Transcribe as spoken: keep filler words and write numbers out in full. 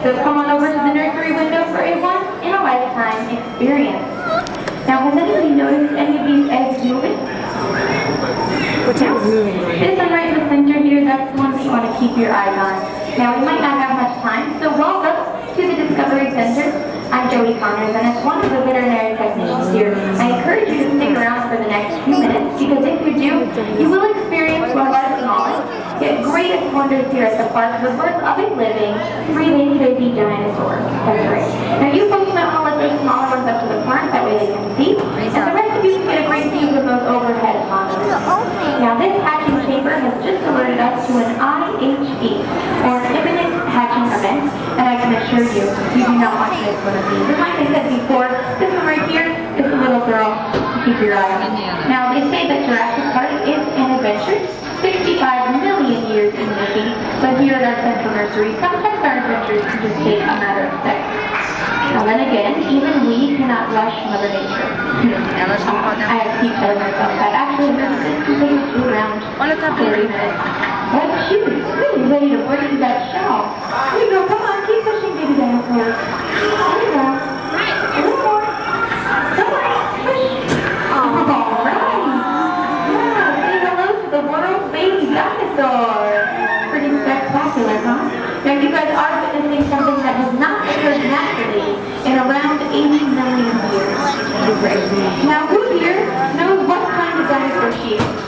So come on over to the nursery window for a once-in-a-lifetime experience. Now, has anybody noticed any of these eggs moving? Which egg is moving? This one right in the center here, that's the one that you want to keep your eyes on. Now, we might not have much time, so welcome to the Discovery Center. I'm Jody Connors, and as one of the veterinary technicians here, I encourage you to stick around for the next few minutes, because if you do, you will experience one of our smallest, yet greatest wonders here at the park, the birth of a living, breathing baby dinosaur. That's right. Now, you folks might want to let those smaller ones up to the front, that way they can see, and the rest of you can get a great view from those overhead monitors. Now, this hatching chamber has just alerted us to an I H E, or an imminent hatching event, and I can assure you, you do not want to miss one of these. And like I said before, this one right here is a little girl to keep your eye on. Now, they say that Jurassic Park is an adventure, sixty-five million years in making, but here at our Central Nursery, sometimes our adventures can just take a matter of seconds. Now then again, even we cannot rush Mother Nature. I have to keep telling myself that. Actually, this can take us to around thirty minutes. But she was really ready to break that shell. Here you go, come on, keep pushing, baby dinosaur. There you go. A little more. Come on, push. All right. Yeah, say hello to the world's baby dinosaur. Pretty spectacular, huh? Now you guys are witnessing something that has not occurred naturally in around eighty million years. Now who here knows what kind of dinosaur she is?